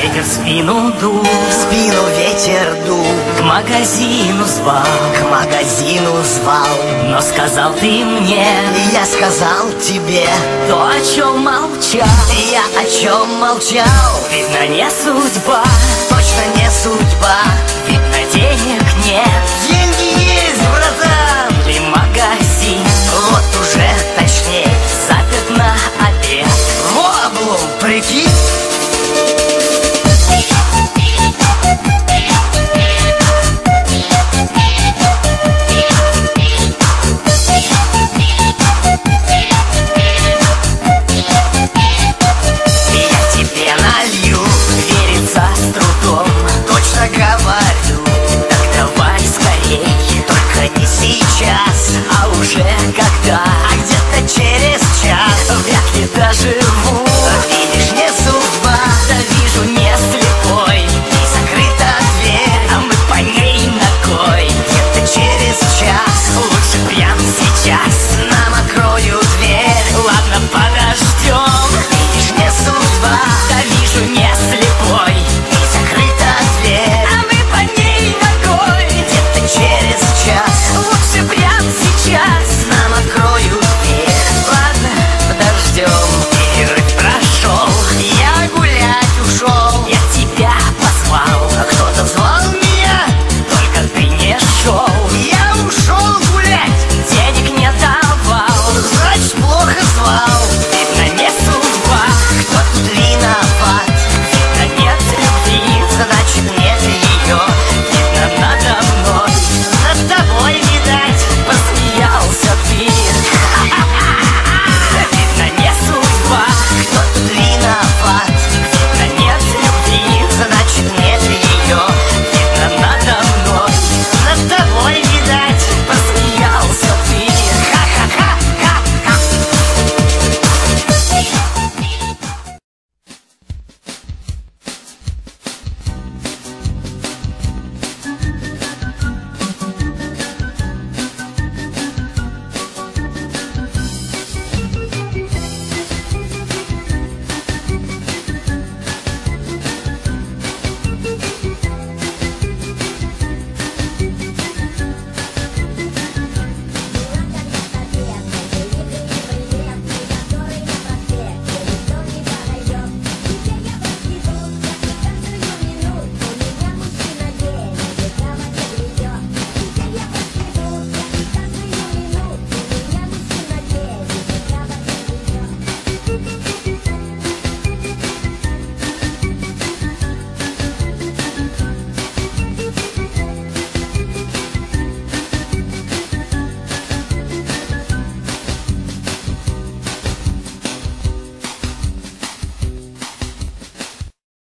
Ветер в спину дул, в спину ветер дул, к магазину звал, к магазину звал. но сказал ты мне И я сказал тебе то, о чем молчал. я о чем молчал. Видно, не судьба, Точно не судьба, видно, денег нет.